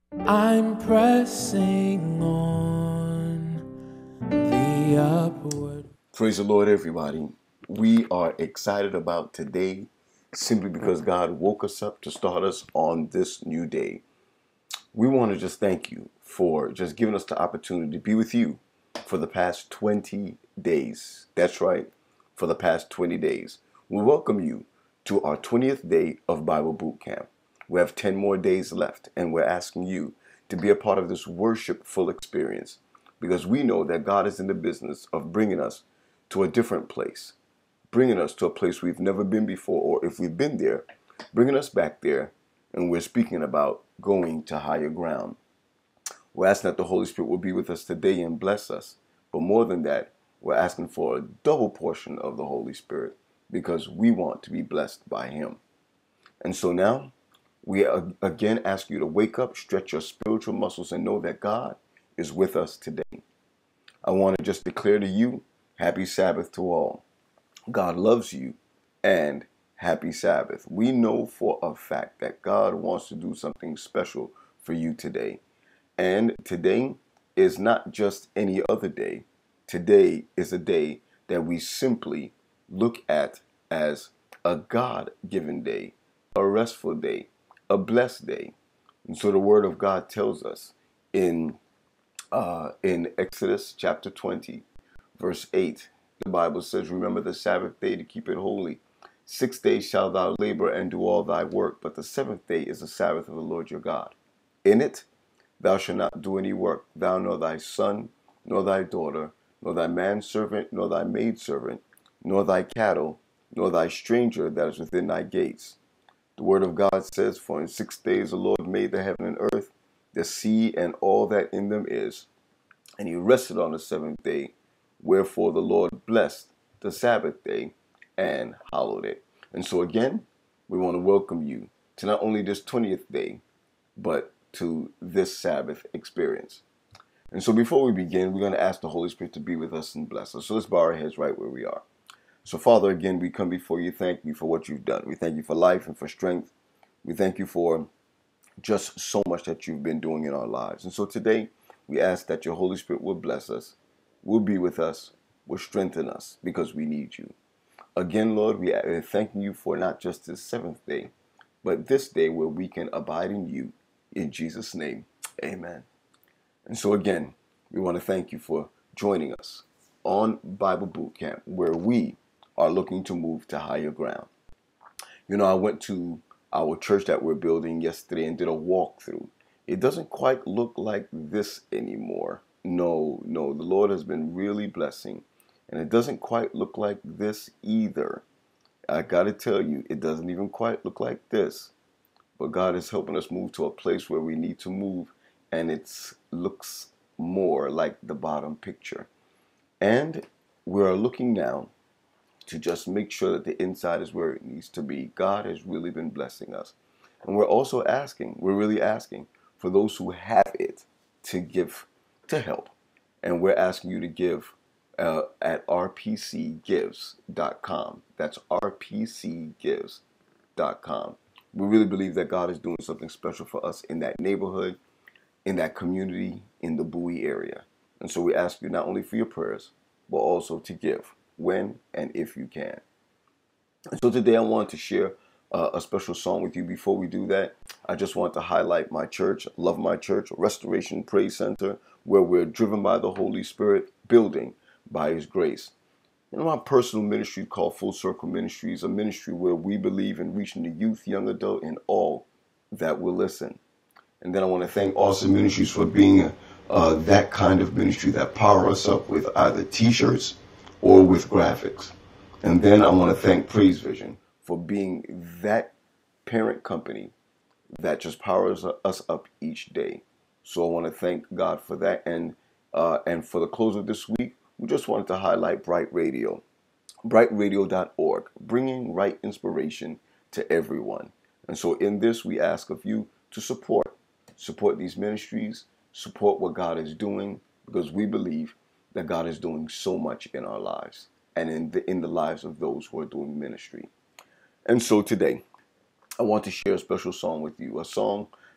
I'm pressing on the upward. Praise the Lord, everybody. We are excited about today simply because God woke us up to start us on this new day. We want to just thank you for just giving us the opportunity to be with you for the past 20 days. That's right, for the past 20 days. We welcome you to our 20th day of Bible Boot Camp. We have 10 more days left, and we're asking you to be a part of this worshipful experience because we know that God is in the business of bringing us to a different place, bringing us to a place we've never been before, or if we've been there, bringing us back there, and we're speaking about going to higher ground. We're asking that the Holy Spirit will be with us today and bless us. But more than that, we're asking for a double portion of the Holy Spirit because we want to be blessed by Him. And so now, we again ask you to wake up, stretch your spiritual muscles, and know that God is with us today. I want to just declare to you, happy Sabbath to all. God loves you, and happy Sabbath. We know for a fact that God wants to do something special for you today. And today is not just any other day. Today is a day that we simply look at as a God-given day, a restful day, a blessed day. And so the Word of God tells us in Exodus chapter 20, verse 8, the Bible says, "Remember the Sabbath day to keep it holy. 6 days shalt thou labor and do all thy work, but the seventh day is the Sabbath of the Lord your God. In it thou shalt not do any work, thou nor thy son, nor thy daughter, nor thy manservant, nor thy maidservant, nor thy cattle, nor thy stranger that is within thy gates." The Word of God says, "For in 6 days the Lord made the heaven and earth, the sea, and all that in them is. And he rested on the seventh day. Wherefore the Lord blessed the Sabbath day and hallowed it." And so again, we want to welcome you to not only this 20th day, but to this Sabbath experience. And so before we begin, we're going to ask the Holy Spirit to be with us and bless us. So let's bow our heads right where we are. So Father, again, we come before you. Thank you for what you've done. We thank you for life and for strength. We thank you for just so much that you've been doing in our lives. And so today, we ask that your Holy Spirit will bless us, will be with us, will strengthen us because we need you. Again, Lord, we are thanking you for not just this seventh day, but this day where we can abide in you. In Jesus' name, amen. And so again, we want to thank you for joining us on Bible Boot Camp, where we are looking to move to higher ground. You know, I went to our church that we're building yesterday and did a walkthrough. It doesn't quite look like this anymore. No, the Lord has been really blessing. And it doesn't quite look like this either. I got to tell you, it doesn't even quite look like this. But God is helping us move to a place where we need to move, and it looks more like the bottom picture. And we are looking now to just make sure that the inside is where it needs to be. God has really been blessing us. And we're really asking for those who have it to give, to help. And we're asking you to give at rpcgives.com. That's rpcgives.com. We really believe that God is doing something special for us in that neighborhood, in that community, in the Bowie area. And so we ask you not only for your prayers, but also to give when and if you can. And so today I want to share a special song with you. Before we do that, I just want to highlight my church, Love My Church, Restoration Praise Center, where we're driven by the Holy Spirit, building by His grace. You know, my personal ministry called Full Circle Ministries, a ministry where we believe in reaching the youth, young adult, and all that will listen. And then I want to thank Awesome Ministries for being that kind of ministry that power us up with either t-shirts or with graphics. And then I want to thank Praise Vision for being that parent company that just powers us up each day. So I want to thank God for that. And for the close of this week, we just wanted to highlight Bright Radio, brightradio.org, bringing right inspiration to everyone. And so in this, we ask of you to support these ministries, support what God is doing, because we believe that God is doing so much in our lives and in the lives of those who are doing ministry. And so today, I want to share a special song with you, a song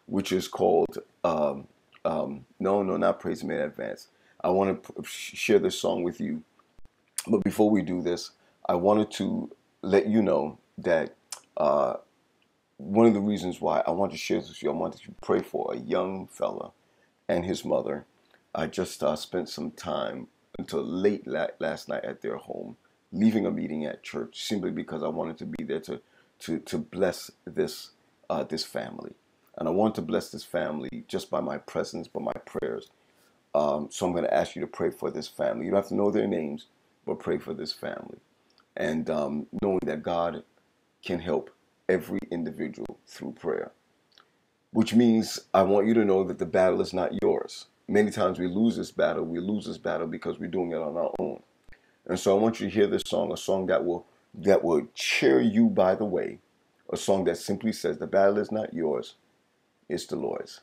which is called no, not Praise Him in Advance. I want to share this song with you. But before we do this, I wanted to let you know that one of the reasons why I want to share this with you, I wanted to pray for a young fella and his mother. I just spent some time until late last night at their home, leaving a meeting at church simply because I wanted to be there to bless this family. And I want to bless this family just by my presence, by my prayers. So I'm going to ask you to pray for this family. You don't have to know their names, but pray for this family. And knowing that God can help every individual through prayer. Which means I want you to know that the battle is not yours. Many times we lose this battle. We lose this battle because we're doing it on our own. And so I want you to hear this song, a song that will cheer you by the way. A song that simply says, the battle is not yours, it's the Lord's.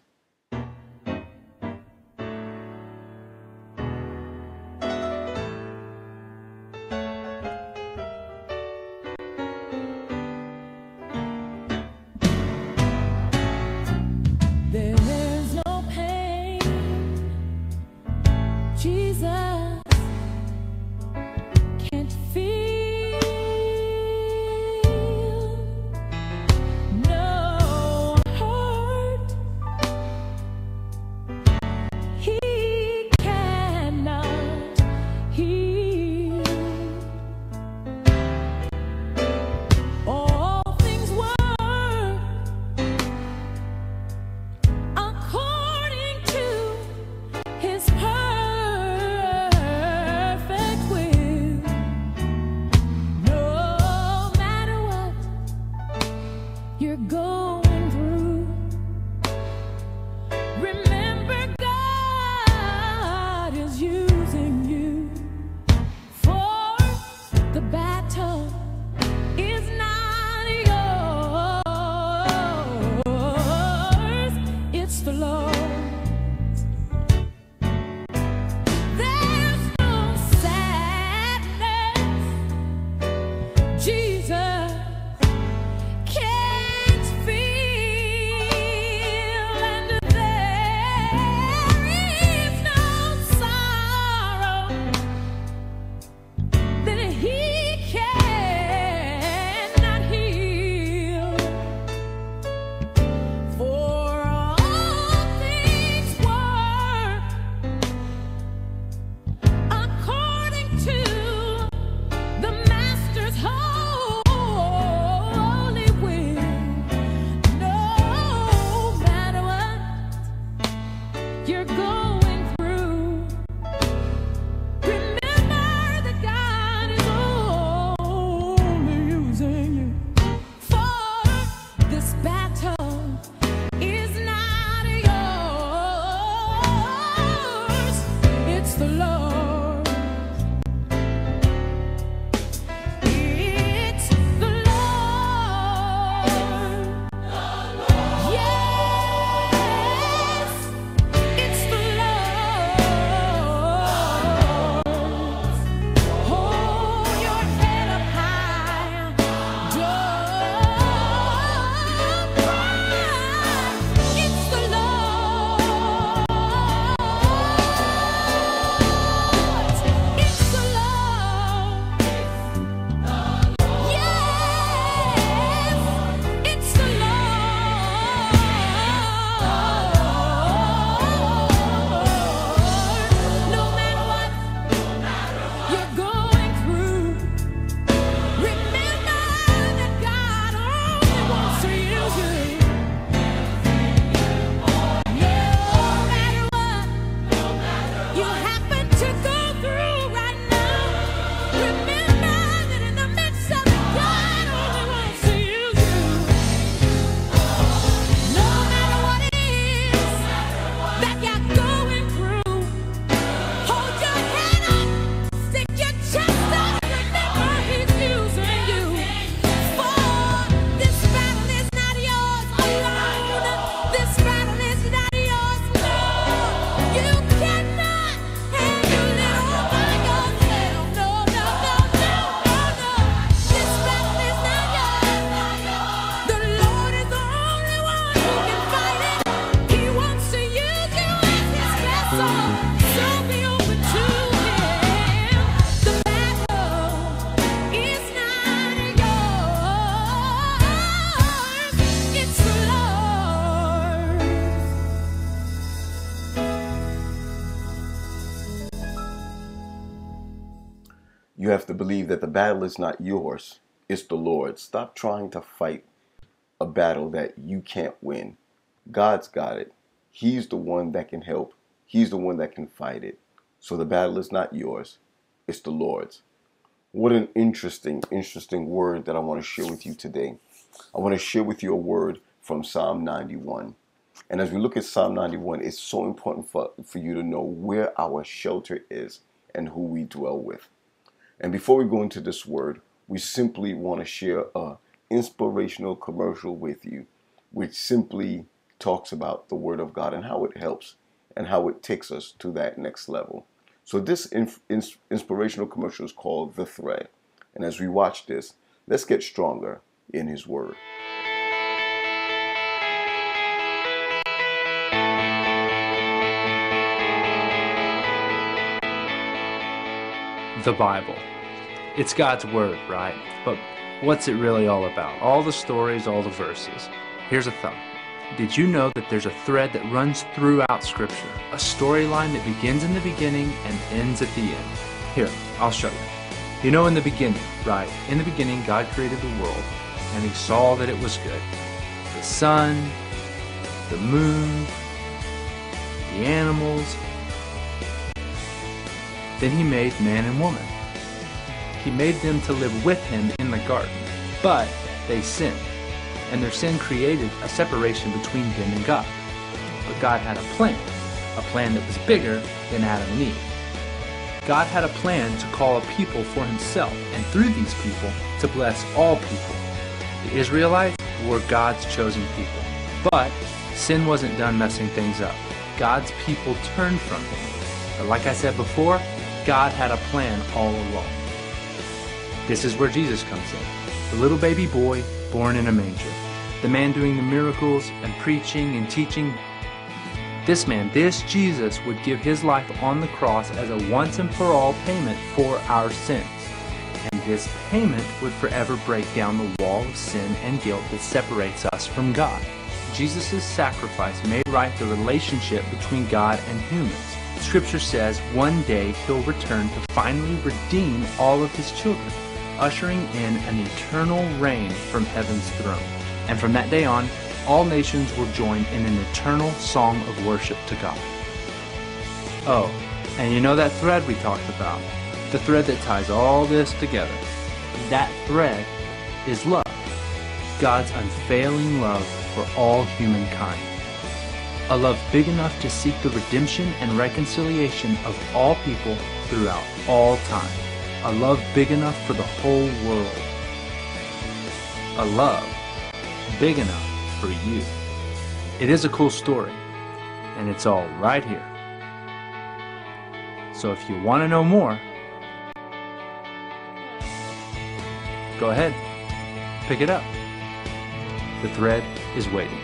There's no pain, Jesus can't feel. No hurt You have to believe that the battle is not yours, it's the Lord's. Stop trying to fight a battle that you can't win. God's got it. He's the one that can help. He's the one that can fight it. So the battle is not yours, it's the Lord's. What an interesting word that I want to share with you today. I want to share with you a word from Psalm 91. And as we look at Psalm 91, it's so important for you to know where our shelter is and who we dwell with. And before we go into this word, we simply want to share a inspirational commercial with you, which simply talks about the Word of God and how it helps and how it takes us to that next level. So this inspirational commercial is called The Thread. And as we watch this, let's get stronger in His Word. The Bible. It's God's Word, right? But what's it really all about? All the stories, all the verses. Here's a thought. Did you know that there's a thread that runs throughout Scripture? A storyline that begins in the beginning and ends at the end. Here, I'll show you. You know, in the beginning, right? In the beginning, God created the world, and He saw that it was good. The sun, the moon, the animals. Then He made man and woman. He made them to live with Him in the garden. But they sinned, and their sin created a separation between them and God. But God had a plan that was bigger than Adam and Eve. God had a plan to call a people for Himself, and through these people, to bless all people. The Israelites were God's chosen people. But sin wasn't done messing things up. God's people turned from Him. But like I said before, God had a plan all along. This is where Jesus comes in. The little baby boy born in a manger. The man doing the miracles and preaching and teaching. This man, this Jesus, would give His life on the cross as a once and for all payment for our sins. And this payment would forever break down the wall of sin and guilt that separates us from God. Jesus' sacrifice made right the relationship between God and humans. Scripture says one day He'll return to finally redeem all of His children, ushering in an eternal reign from heaven's throne. And from that day on, all nations will join in an eternal song of worship to God. Oh, and you know that thread we talked about? The thread that ties all this together. That thread is love. God's unfailing love for all humankind. A love big enough to seek the redemption and reconciliation of all people throughout all time. A love big enough for the whole world. A love big enough for you. It is a cool story, and it's all right here. So if you want to know more, go ahead, pick it up. The thread is waiting.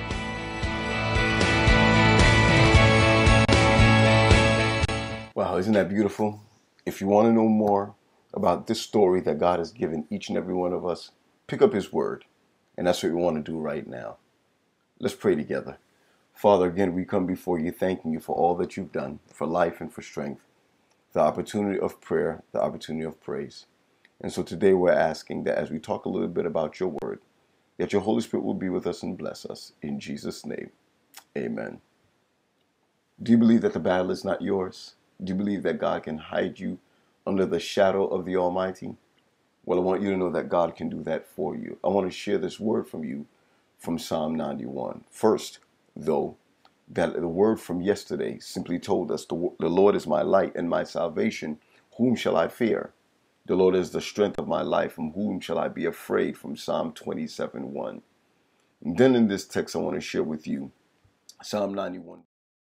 Wow, isn't that beautiful? If you want to know more about this story that God has given each and every one of us, pick up His Word. And that's what we want to do right now. Let's pray together. Father, again, we come before you thanking you for all that you've done, for life and for strength, the opportunity of prayer, the opportunity of praise. And so today we're asking that as we talk a little bit about your word, that your Holy Spirit will be with us and bless us. In Jesus' name, amen. Do you believe that the battle is not yours? Do you believe that God can hide you under the shadow of the Almighty? Well, I want you to know that God can do that for you. I want to share this word from you from Psalm 91. First, though, that the word from yesterday simply told us, the Lord is my light and my salvation. Whom shall I fear? The Lord is the strength of my life. From whom shall I be afraid? From Psalm 27:1. And then in this text, I want to share with you Psalm 91.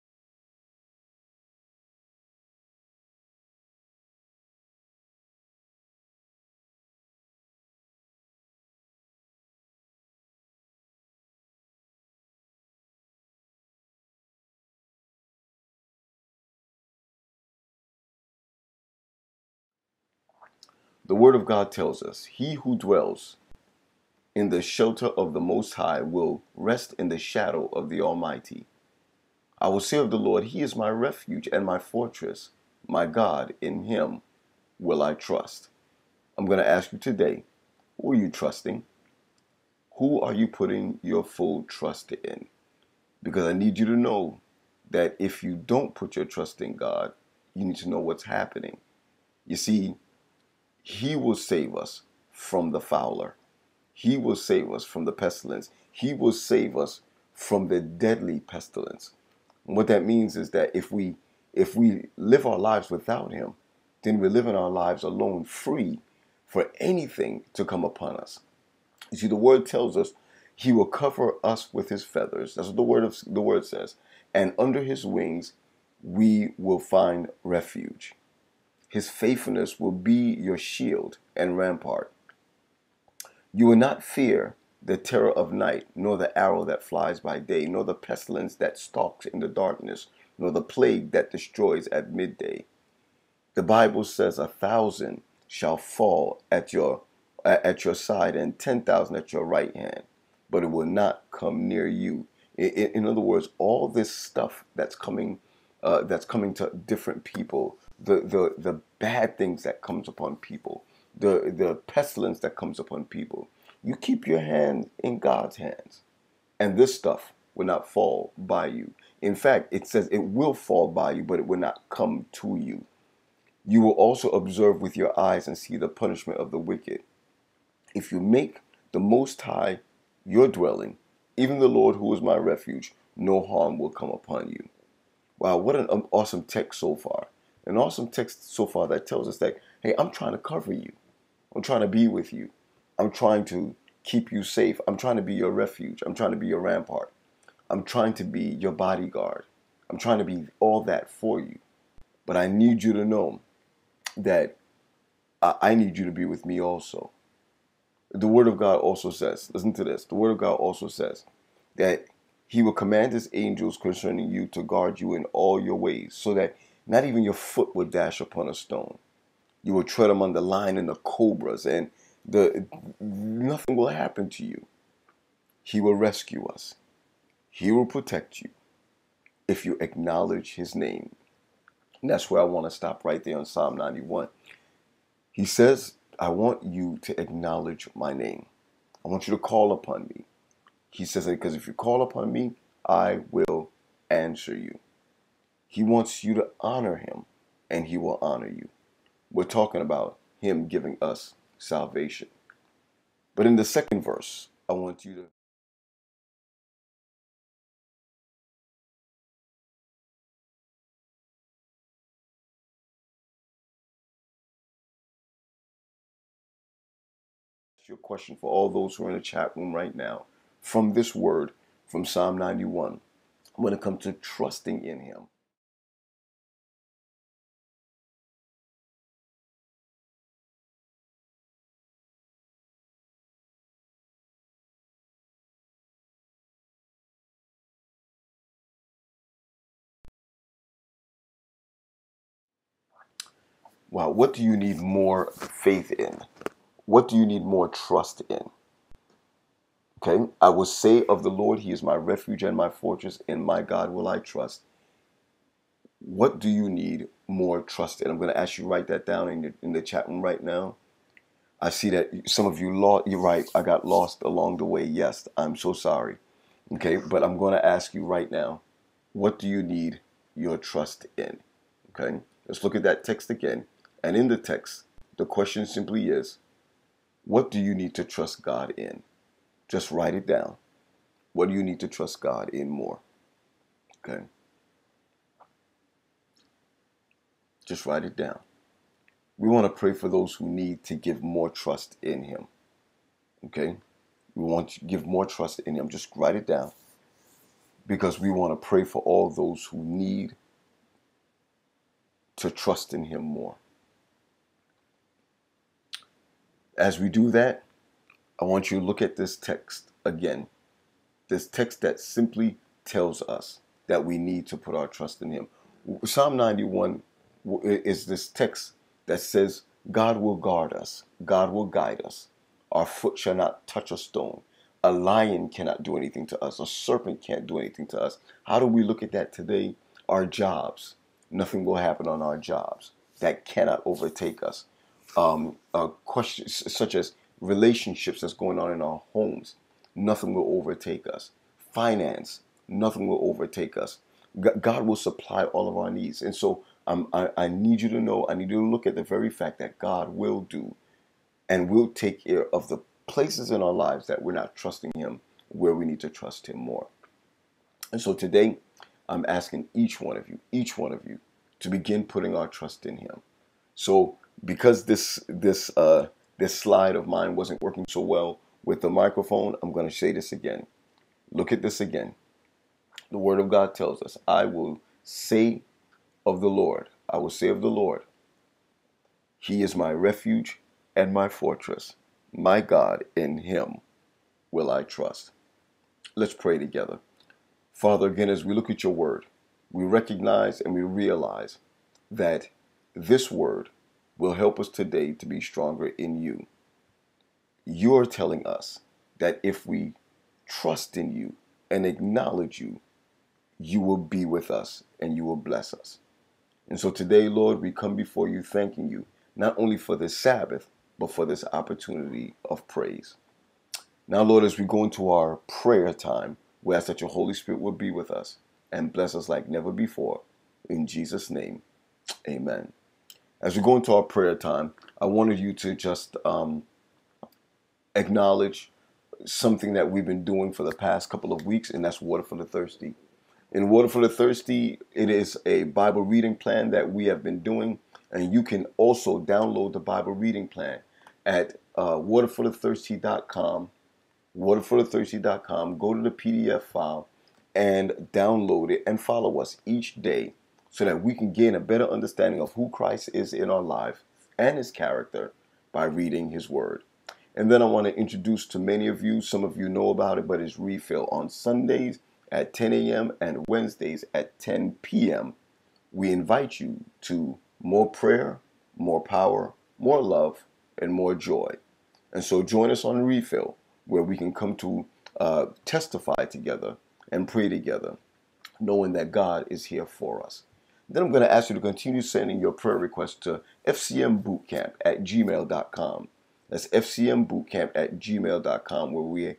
The Word of God tells us, he who dwells in the shelter of the Most High will rest in the shadow of the Almighty. I will say of the Lord, He is my refuge and my fortress, my God, in Him will I trust. I'm going to ask you today, who are you trusting? Who are you putting your full trust in? Because I need you to know that if you don't put your trust in God, you need to know what's happening. You see, He will save us from the fowler. He will save us from the pestilence. He will save us from the deadly pestilence. And what that means is that if we live our lives without Him, then we're living our lives alone, free for anything to come upon us. You see, the word tells us He will cover us with His feathers. That's what the word says. And under His wings we will find refuge. His faithfulness will be your shield and rampart. You will not fear the terror of night, nor the arrow that flies by day, nor the pestilence that stalks in the darkness, nor the plague that destroys at midday. The Bible says 1,000 shall fall at your side and 10,000 at your right hand, but it will not come near you. In other words, all this stuff that's coming to different people, the bad things that comes upon people, the pestilence that comes upon people, you keep your hand in God's hands, and this stuff will not fall by you. In fact, it says it will fall by you, but it will not come to you. You will also observe with your eyes and see the punishment of the wicked. If you make the Most High your dwelling, even the Lord who is my refuge, no harm will come upon you. Wow, what an awesome text so far. An awesome text so far that tells us that, hey, I'm trying to cover you. I'm trying to be with you. I'm trying to keep you safe. I'm trying to be your refuge. I'm trying to be your rampart. I'm trying to be your bodyguard. I'm trying to be all that for you. But I need you to know that I need you to be with me also. The Word of God also says, listen to this, the Word of God also says that He will command His angels concerning you to guard you in all your ways, so that not even your foot will dash upon a stone. You will tread among the lion and the cobras, and nothing will happen to you. He will rescue us. He will protect you if you acknowledge His name. And that's where I want to stop right there on Psalm 91. He says, I want you to acknowledge my name. I want you to call upon me. He says, because if you call upon me, I will answer you. He wants you to honor Him, and He will honor you. We're talking about Him giving us salvation. But in the second verse, I want you to ask your question for all those who are in the chat room right now. From this word, from Psalm 91, when it comes to trusting in Him. Wow, what do you need more faith in? What do you need more trust in? Okay, I will say of the Lord, He is my refuge and my fortress, in my God will I trust. What do you need more trust in? I'm going to ask you to write that down in the chat room right now. I see that some of you lost. You're right. I got lost along the way. Yes, I'm so sorry. Okay, but I'm going to ask you right now, what do you need your trust in? Okay, let's look at that text again. And in the text, the question simply is, what do you need to trust God in? Just write it down. What do you need to trust God in more? Okay. Just write it down. We want to pray for those who need to give more trust in Him. Okay? We want to give more trust in Him. Just write it down. Because we want to pray for all those who need to trust in Him more. As we do that, I want you to look at this text again. This text that simply tells us that we need to put our trust in Him. Psalm 91 is this text that says, God will guard us. God will guide us. Our foot shall not touch a stone. A lion cannot do anything to us. A serpent can't do anything to us. How do we look at that today? Our jobs. Nothing will happen on our jobs. That cannot overtake us. questions such as relationships that's going on in our homes, nothing will overtake us. Finance, nothing will overtake us. God will supply all of our needs. And so I need you to know, I need you to look at the very fact that God will do and will take care of the places in our lives that we're not trusting Him, where we need to trust Him more. And so today, I'm asking each one of you, to begin putting our trust in Him. So because this slide of mine wasn't working so well with the microphone, I'm going to say this again. Look at this again. The Word of God tells us, I will say of the Lord, He is my refuge and my fortress. My God, in Him will I trust. Let's pray together. Father, again, as we look at your word, we recognize and we realize that this word will help us today to be stronger in you. You're telling us that if we trust in you and acknowledge you, you will be with us and you will bless us. And so today, Lord, we come before you thanking you, not only for this Sabbath, but for this opportunity of praise. Now, Lord, as we go into our prayer time, we ask that your Holy Spirit will be with us and bless us like never before. In Jesus' name, amen. As we go into our prayer time, I wanted you to just acknowledge something that we've been doing for the past couple of weeks, and that's Water for the Thirsty. In Water for the Thirsty, it is a Bible reading plan that we have been doing, and you can also download the Bible reading plan at waterforthethirsty.com. waterforthethirsty.com. Go to the PDF file and download it and follow us each day so that we can gain a better understanding of who Christ is in our life and His character by reading His Word. And then I want to introduce to many of you, some of you know about it, but it's Refill on Sundays at 10 a.m. and Wednesdays at 10 p.m. We invite you to more prayer, more power, more love, and more joy. And so join us on Refill, where we can come to testify together and pray together, knowing that God is here for us. Then I'm going to ask you to continue sending your prayer requests to fcmbootcamp@gmail.com. That's fcmbootcamp@gmail.com, where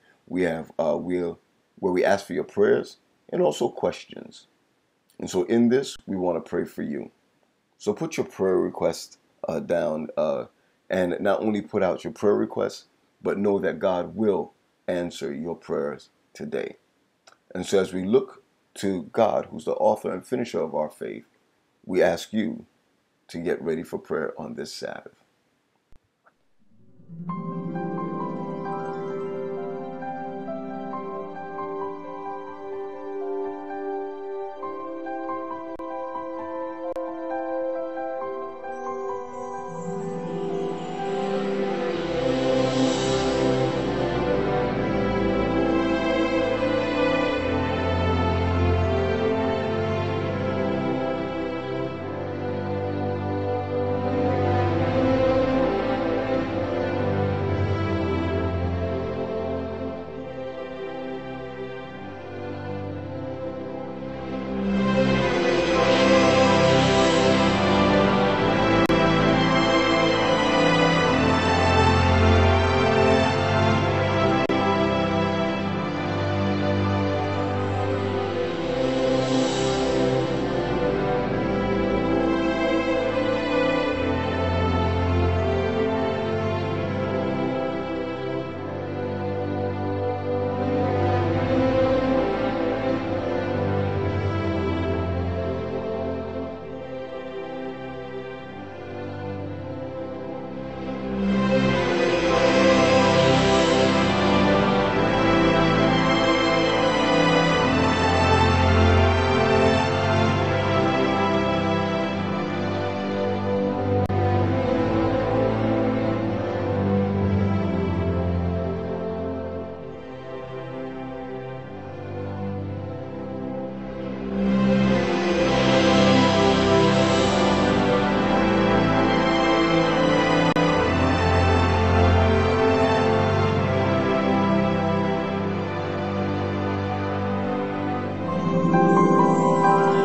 we ask for your prayers and also questions. And so in this, we want to pray for you. So put your prayer request down and not only put out your prayer requests, but know that God will answer your prayers today. And so as we look to God, who's the author and finisher of our faith, we ask you to get ready for prayer on this Sabbath.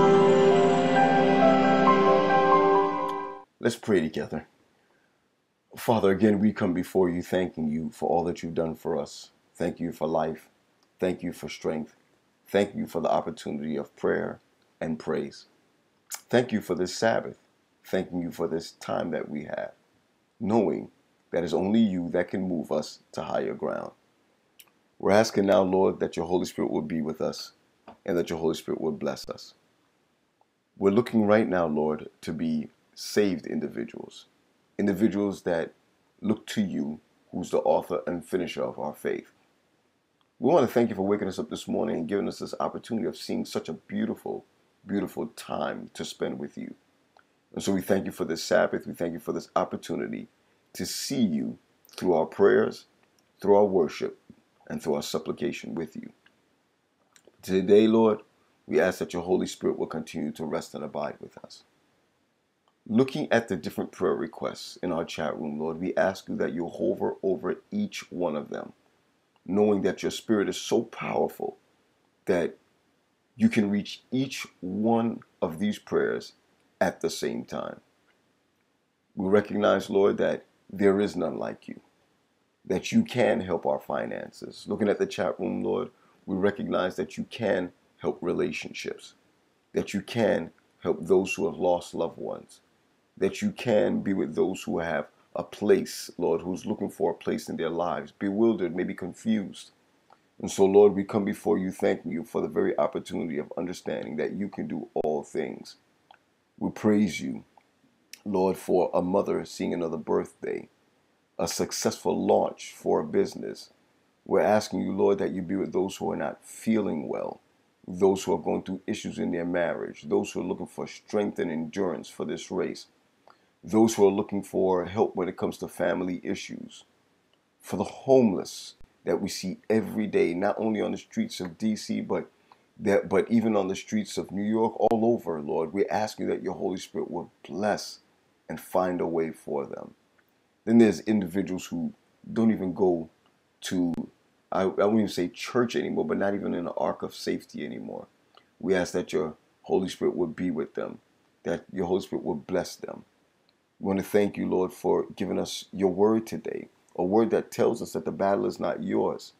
Let's pray together. Father, again, we come before you thanking you for all that you've done for us. Thank you for life. Thank you for strength. Thank you for the opportunity of prayer and praise. Thank you for this Sabbath. Thanking you for this time that we have, knowing that it's only you that can move us to higher ground. We're asking now, Lord, that your Holy Spirit will be with us and that your Holy Spirit will bless us. We're looking right now, Lord, to be saved individuals, individuals that look to you, who's the author and finisher of our faith. We want to thank you for waking us up this morning and giving us this opportunity of seeing such a beautiful, beautiful time to spend with you. And so we thank you for this Sabbath. We thank you for this opportunity to see you through our prayers, through our worship, and through our supplication with you. Today, Lord, we ask that your Holy Spirit will continue to rest and abide with us. Looking at the different prayer requests in our chat room, Lord, we ask you that you hover over each one of them, knowing that your Spirit is so powerful that you can reach each one of these prayers at the same time. We recognize, Lord, that there is none like you, that you can help our finances. Looking at the chat room, Lord, we recognize that you can help relationships, that you can help those who have lost loved ones, that you can be with those who have a place, Lord, who's looking for a place in their lives, bewildered, maybe confused. And so, Lord, we come before you thanking you for the very opportunity of understanding that you can do all things. We praise you, Lord, for a mother seeing another birthday, a successful launch for a business. We're asking you, Lord, that you be with those who are not feeling well, those who are going through issues in their marriage, those who are looking for strength and endurance for this race, those who are looking for help when it comes to family issues, for the homeless that we see every day, not only on the streets of DC, but even on the streets of New York, all over, Lord. We're asking that your Holy Spirit will bless and find a way for them. Then there's individuals who don't even go to, I won't even say church anymore, but not even in the ark of safety anymore. We ask that your Holy Spirit would be with them, that your Holy Spirit would bless them. We want to thank you, Lord, for giving us your word today, a word that tells us that the battle is not yours,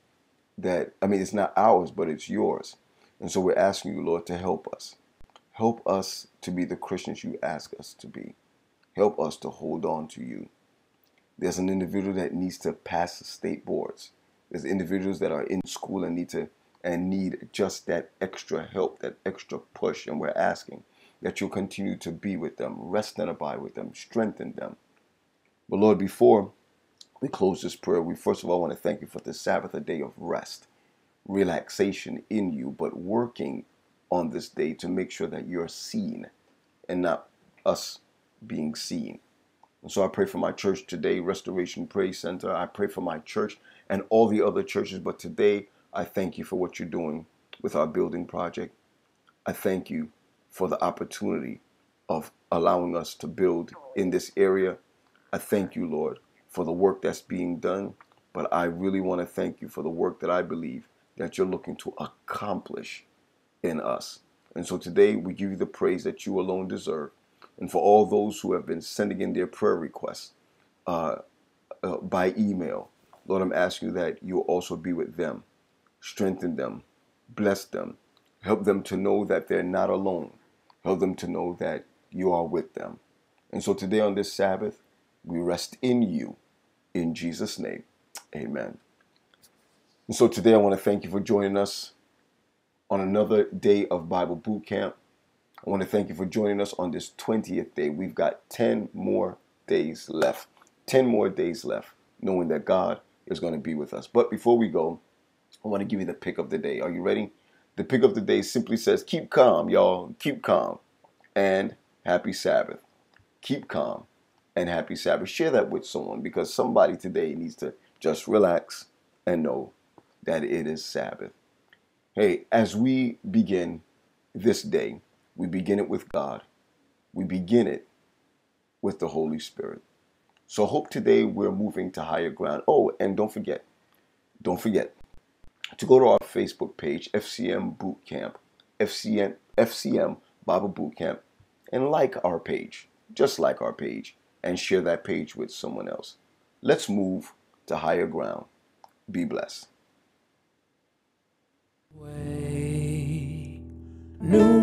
it's not ours, but it's yours. And so we're asking you, Lord, to help us. Help us to be the Christians you ask us to be. Help us to hold on to you. There's an individual that needs to pass the state boards. There's individuals that are in school and need just that extra help, that extra push. And we're asking that you'll continue to be with them, rest and abide with them, strengthen them. But Lord, before we close this prayer, we first of all want to thank you for this Sabbath, a day of rest, relaxation in you, but working on this day to make sure that you're seen and not us being seen. And so I pray for my church today, Restoration Praise Center. I pray for my church and all the other churches. But today, I thank you for what you're doing with our building project. I thank you for the opportunity of allowing us to build in this area. I thank you, Lord, for the work that's being done. But I really want to thank you for the work that I believe that you're looking to accomplish in us. And so today, we give you the praise that you alone deserve. And for all those who have been sending in their prayer requests by email, Lord, I'm asking you that you also be with them, strengthen them, bless them, help them to know that they're not alone, help them to know that you are with them. And so today on this Sabbath, we rest in you, in Jesus' name, amen. And so today I want to thank you for joining us on another day of Bible Boot Camp. I want to thank you for joining us on this 20th day. We've got 10 more days left. 10 more days left, knowing that God is going to be with us. But before we go, I want to give you the pick of the day. Are you ready? The pick of the day simply says, keep calm, y'all. Keep calm and happy Sabbath. Keep calm and happy Sabbath. Share that with someone, because somebody today needs to just relax and know that it is Sabbath. Hey, as we begin this day, we begin it with God. We begin it with the Holy Spirit. So I hope today we're moving to higher ground. Oh, and don't forget to go to our Facebook page, FCM Boot Camp, FCM Bible Boot Camp, and like our page, just like our page, and share that page with someone else. Let's move to higher ground. Be blessed. Way, new